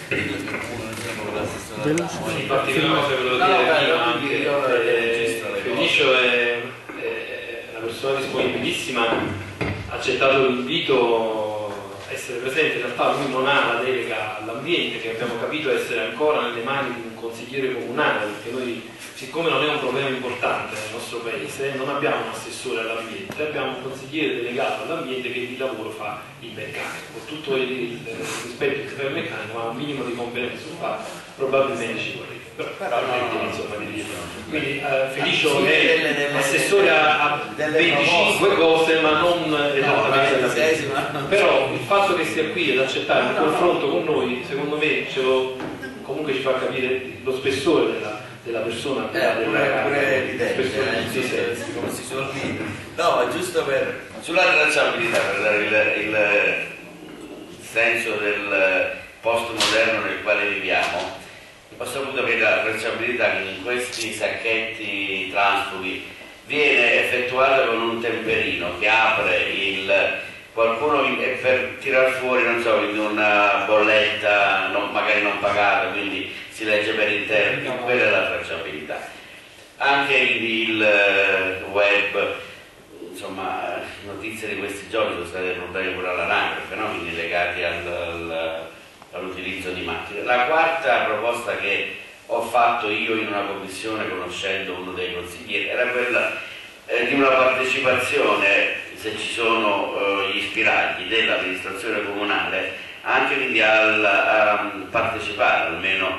Infatti una cosa che volevo dire prima, Felicio è una persona disponibilissima, ha accettato l'invito a essere presente. In realtà lui non ha la delega all'ambiente, che abbiamo capito essere ancora nelle mani di un consigliere comunale, perché noi, siccome non è un problema importante nel nostro paese, non abbiamo un assessore all'ambiente, abbiamo un consigliere delegato all'ambiente che di lavoro fa il meccanico. Con tutto il rispetto che fa il meccanico, ma un minimo di competenza su fa, probabilmente ci vorrebbe. Però insomma, di dire. Quindi Felicio è assessore a 25 cose, ma non esattamente all'ambiente. Però il fatto che stia qui ad accettare un confronto con noi, secondo me comunque ci fa capire lo spessore della persona, pure evidente, come si suol dire. No, giusto sulla tracciabilità, per dare il senso del post moderno nel quale viviamo. Ho saputo che la tracciabilità in questi sacchetti transfughi viene effettuata con un temperino che apre qualcuno per tirar fuori, non so, una bolletta magari non pagata, quindi si legge per intero. Quella è la tracciabilità. Anche il web, insomma, notizie di questi giorni sono state problemi pure all'anagrafe, no? Quindi legati all'utilizzo di macchine. La quarta proposta che ho fatto io in una commissione, conoscendo uno dei consiglieri, era quella di una partecipazione, se ci sono gli ispirati dell'amministrazione comunale, anche quindi a partecipare almeno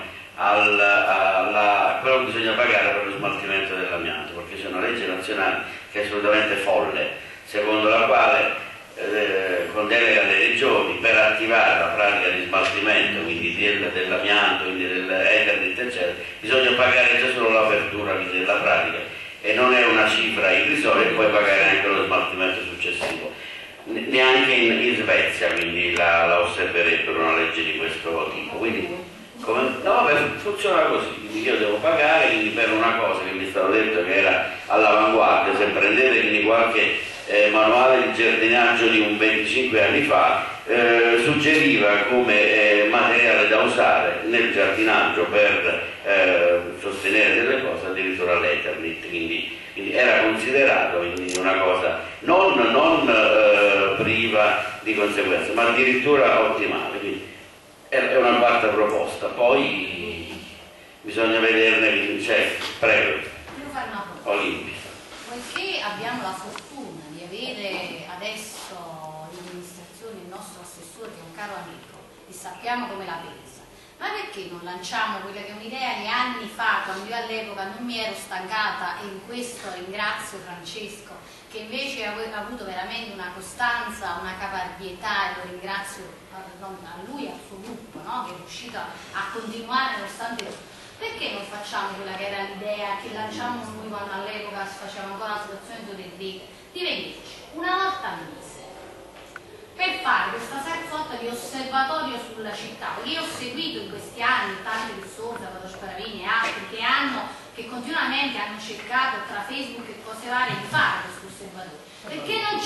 a quello che bisogna pagare per lo smaltimento dell'amianto, perché c'è una legge nazionale che è assolutamente folle, secondo la quale con delega alle regioni per attivare la pratica di smaltimento, quindi dell'amianto, quindi dell'Eternit, eccetera, bisogna pagare già solo l'apertura della pratica, e non è una cifra irrisoria, e poi pagare anche lo smaltimento successivo. Neanche in Svezia, quindi la osserverebbero una legge di questo tipo. Quindi, funziona così, quindi io devo pagare, quindi per una cosa che mi è stato detto che era all'avanguardia, se prendete quindi qualche manuale di giardinaggio di un 25 anni fa, suggeriva come materiale da usare nel giardinaggio per sostenere delle cose addirittura l'Eternit, quindi era considerato quindi una cosa non priva di conseguenze, ma addirittura ottimale. Quindi è una quarta proposta. Poi bisogna vederne, prego. Devo fare una proposta. Olimpia. Poiché abbiamo la fortuna di avere adesso in amministrazione il nostro assessore, che è un caro amico, e sappiamo come la pensa, ma perché non lanciamo quella che è un'idea che anni fa, quando io all'epoca non mi ero stancata, e in questo ringrazio Francesco, che invece ha avuto veramente una costanza, una caparbietà, e lo ringrazio a lui e al suo gruppo, no? Che è riuscito a continuare nonostante tutto. Perché non facciamo quella che era l'idea che lanciamo noi quando all'epoca si faceva ancora la situazione delle rete, di venirci una volta al mese per fare questa sorta di osservatorio sulla città? Perché io ho seguito in questi anni tante persone, Salvatore Sparavini e altri, che continuamente hanno cercato tra Facebook e cose varie di fare questo osservatorio. Perché non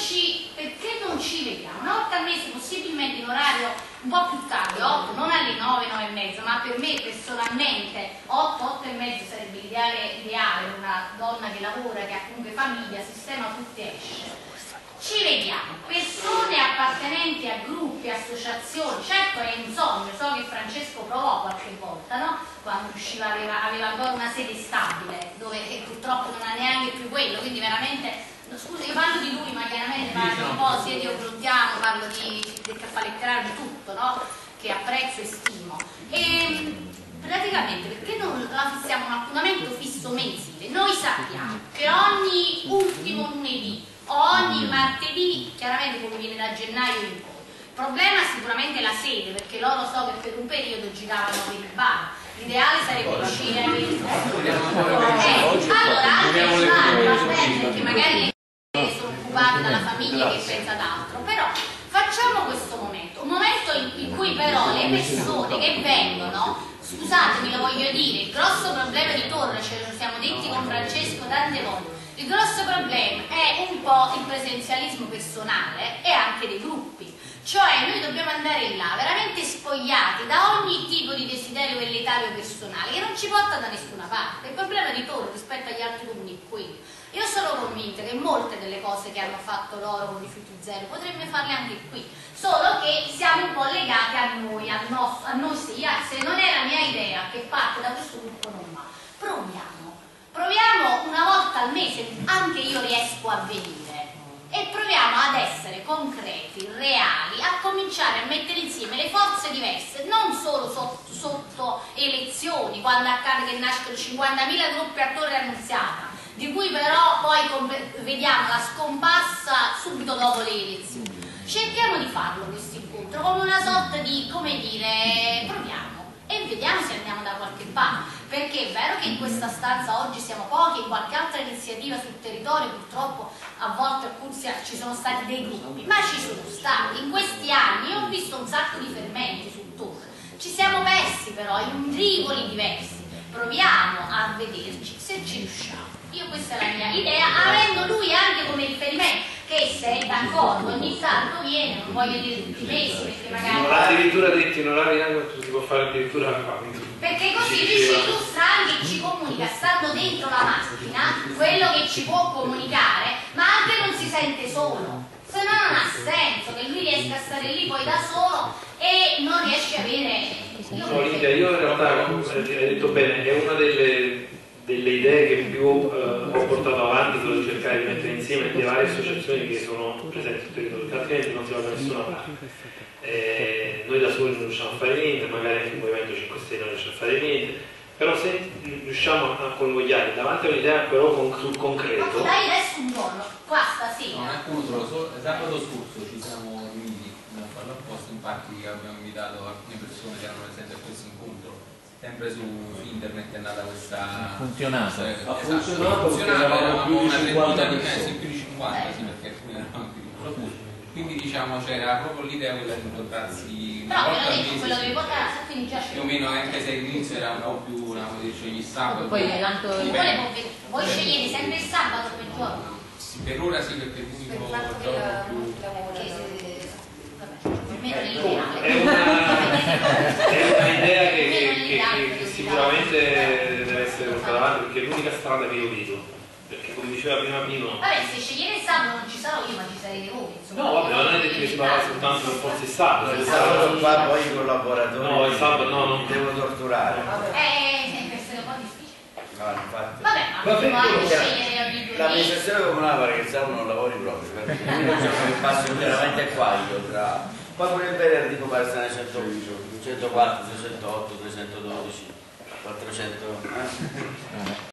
ci vediamo una volta al mese, possibilmente in orario un po' più tardi, 8, non alle 9, 9 e mezza, ma per me personalmente 8, 8 e mezza sarebbe ideale, una donna che lavora, che ha comunque famiglia, sistema tutto e esce. Ci vediamo, persone appartenenti a gruppi, associazioni. Certo è un sogno, so che Francesco provò qualche volta, no? Quando riusciva, aveva ancora una sede stabile, dove purtroppo non ha neanche più quello, quindi veramente, scusa, io parlo di lui, ma chiaramente parlo un po' sia di Obrottiano, parlo del caffè letterario, di tutto, no? Che apprezzo e stimo. E praticamente, perché non la fissiamo un appuntamento fisso mensile? Noi sappiamo che ogni ultimo lunedì, ogni martedì, chiaramente come viene da gennaio in poi. Il problema è sicuramente la sede, perché loro so che per un periodo giravano per il bar. L'ideale sarebbe riuscire a allora anche il bar va bene, perché magari sono occupate dalla famiglia che pensa ad altro, però facciamo questo momento, un momento in cui però le persone che vengono, scusatemi, lo voglio dire, il grosso problema di Torre, ce lo siamo detti con Francesco tante volte. Il grosso problema è un po' il presenzialismo personale e anche dei gruppi, cioè noi dobbiamo andare là veramente spogliati da ogni tipo ci porta da nessuna parte. Il problema di Toro rispetto agli altri comuni è quello. Io sono convinta che molte delle cose che hanno fatto loro con rifiuti zero potrebbe farle anche qui, solo che siamo un po' legati a noi, a noi sì, se non è la mia idea che parte da questo gruppo non va. Proviamo una volta al mese, anche io riesco a venire, e proviamo ad essere concreti, reali, a cominciare a mettere insieme le forze diverse, non solo sotto elezioni, quando accade che nascono 50.000 gruppi a Torre Annunziata, di cui però poi vediamo la scomparsa subito dopo le elezioni. Cerchiamo di farlo questo incontro come una sorta di, come dire, proviamo e vediamo se andiamo da qualche parte, perché è vero che in questa stanza oggi siamo pochi, in qualche altra iniziativa sul territorio purtroppo a volte a Curzia ci sono stati dei gruppi, ma ci sono stati. In questi anni io ho visto un sacco di fermenti sul Torre, ci siamo persi però in rivoli diversi, proviamo a vederci se ci riusciamo. Io questa è la mia idea, avendo lui anche come riferimento, che se è d'accordo ogni tanto viene, non voglio dire tutti i mesi, perché magari... Addirittura detti onorari anche si può fare addirittura perché così lui ci illustra anche, ci comunica, stando dentro la macchina, quello che ci può comunicare, ma anche non si sente solo. Se no non ha senso che lui riesca a stare lì poi da solo e non riesce a avere... No, Lidia, io in realtà, hai detto bene, è una delle idee che più ho portato avanti per cercare di mettere insieme le varie associazioni che sono presenti sul territorio, perché altrimenti non si va da nessuna parte. Noi da soli non riusciamo a fare niente, magari anche il Movimento 5 Stelle non riesce a fare niente, però se riusciamo a convogliare davanti a un'idea però sul concreto... Ma dai adesso un giorno, qua stasera... No, appunto, sabato scorso ci siamo riuniti a farlo apposta, infatti abbiamo invitato alcune persone che erano presenti a questo incontro, sempre su internet è nata questa... Funzionato. Ha funzionato, eravamo una trentina di mesi, più di 50, sì, perché alcuni eravamo più piccoli. Quindi diciamo c'era proprio l'idea quella di incontrarsi una volta al mese, quello devi portare, quindi già più o meno, anche se all'inizio era un po' più una dice gli sabati. Poi tanto voi scegliete sempre il sabato come giorno? Sì, per ora sì, perché è l'unico giorno più... È un'idea che sicuramente deve essere portata avanti, perché è l'unica strada che io vedo. Perché come diceva prima Pino... Vabbè, se scegliete il sabato non ci sarò io, ma ci sarete voi. Insomma. No, vabbè, non è detto che si parla soltanto per forza il sabato. Il sabato qua poi i collaboratori no, il sabato no, non devo torturare. Questo è un po' difficile. No, infatti. Vabbè, ma possiamo anche scegliere ogni 2 mesi. L'amministrazione comunale pare che il sabato non lavori proprio, perché l'unico giorno che passo veramente è qua io tra... Poi pure il venerdì pare stare 104, 308, 312, 400...